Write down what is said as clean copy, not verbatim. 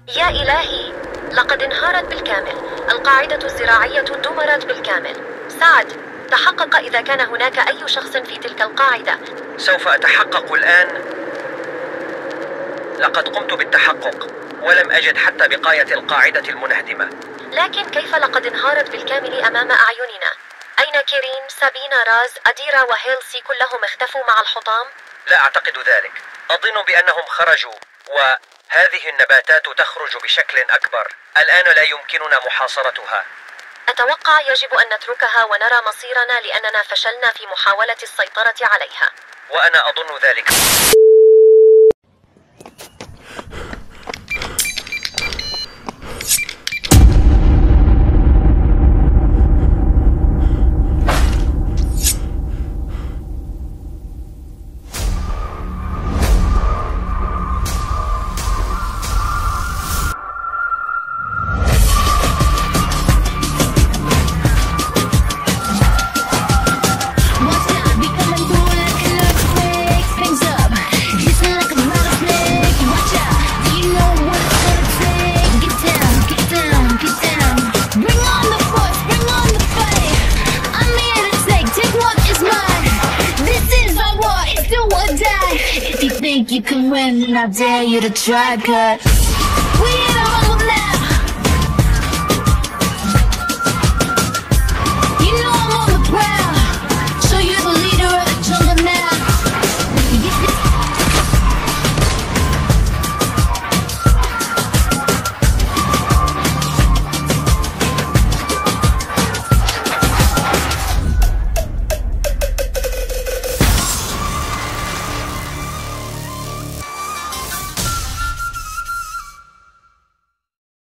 يا إلهي، لقد انهارت بالكامل. القاعدة الزراعية دمرت بالكامل. سعد، تحقق إذا كان هناك أي شخص في تلك القاعدة. سوف أتحقق الآن. لقد قمت بالتحقق ولم أجد حتى بقاية القاعدة المنهدمة. لكن كيف لقد انهارت بالكامل أمام أعيننا؟ أين كيرين، سابينا، راز، أديرا وهيلسي كلهم اختفوا مع الحطام؟ لا أعتقد ذلك. أظن بأنهم خرجوا، وهذه النباتات تخرج بشكل أكبر. الآن لا يمكننا محاصرتها. أتوقع يجب أن نتركها ونرى مصيرنا لأننا فشلنا في محاولة السيطرة عليها. وأنا أظن ذلك. You can win, and I dare you to try, 'cause